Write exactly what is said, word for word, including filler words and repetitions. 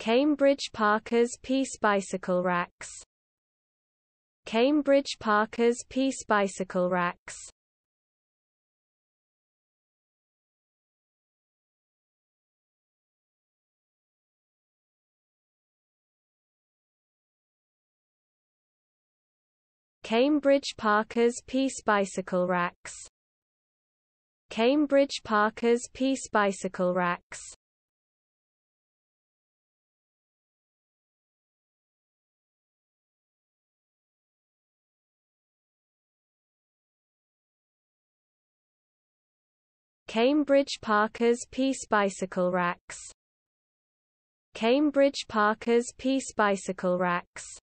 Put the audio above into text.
Cambridge Parker's Peace Bicycle Racks. Cambridge Parker's Peace Bicycle Racks. Cambridge Parker's Peace Bicycle Racks. Cambridge Parker's Peace Bicycle Racks. Cambridge Parker's Peace Bicycle Racks. Cambridge Parker's Peace Bicycle Racks.